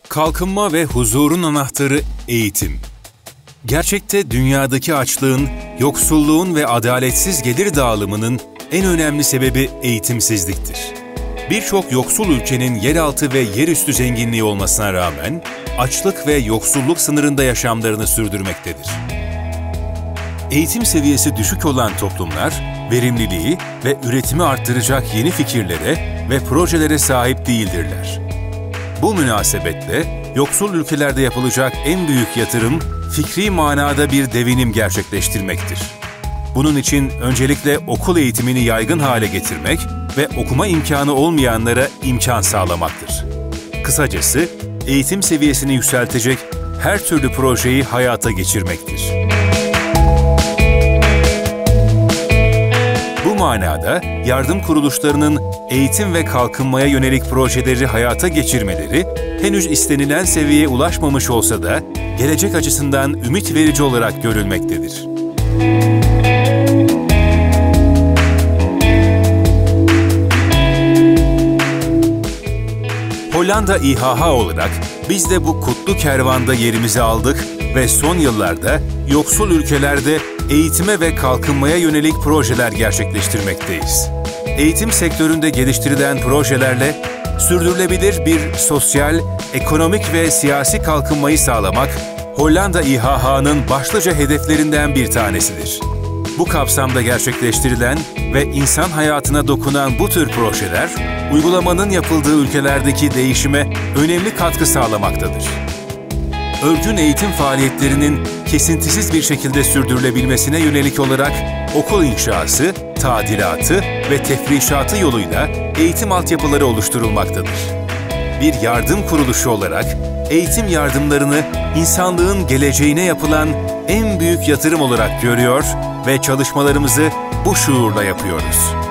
Kalkınma ve huzurun anahtarı eğitim. Gerçekte dünyadaki açlığın, yoksulluğun ve adaletsiz gelir dağılımının en önemli sebebi eğitimsizliktir. Birçok yoksul ülkenin yeraltı ve yerüstü zenginliği olmasına rağmen açlık ve yoksulluk sınırında yaşamlarını sürdürmektedir. Eğitim seviyesi düşük olan toplumlar, verimliliği ve üretimi arttıracak yeni fikirlere ve projelere sahip değildirler. Bu münasebetle yoksul ülkelerde yapılacak en büyük yatırım, fikri manada bir devinim gerçekleştirmektir. Bunun için öncelikle okul eğitimini yaygın hale getirmek ve okuma imkanı olmayanlara imkan sağlamaktır. Kısacası, eğitim seviyesini yükseltecek her türlü projeyi hayata geçirmektir. Bu manada yardım kuruluşlarının eğitim ve kalkınmaya yönelik projeleri hayata geçirmeleri henüz istenilen seviyeye ulaşmamış olsa da gelecek açısından ümit verici olarak görülmektedir. Hollanda İHH olarak biz de bu kutlu kervanda yerimizi aldık ve son yıllarda yoksul ülkelerde eğitime ve kalkınmaya yönelik projeler gerçekleştirmekteyiz. Eğitim sektöründe geliştirilen projelerle sürdürülebilir bir sosyal, ekonomik ve siyasi kalkınmayı sağlamak Hollanda İHH'nın başlıca hedeflerinden bir tanesidir. Bu kapsamda gerçekleştirilen ve insan hayatına dokunan bu tür projeler, uygulamanın yapıldığı ülkelerdeki değişime önemli katkı sağlamaktadır. Örgün eğitim faaliyetlerinin kesintisiz bir şekilde sürdürülebilmesine yönelik olarak okul inşası, tadilatı ve tefrişatı yoluyla eğitim altyapıları oluşturulmaktadır. Bir yardım kuruluşu olarak eğitim yardımlarını insanlığın geleceğine yapılan en büyük yatırım olarak görüyor ve çalışmalarımızı bu şuurla yapıyoruz.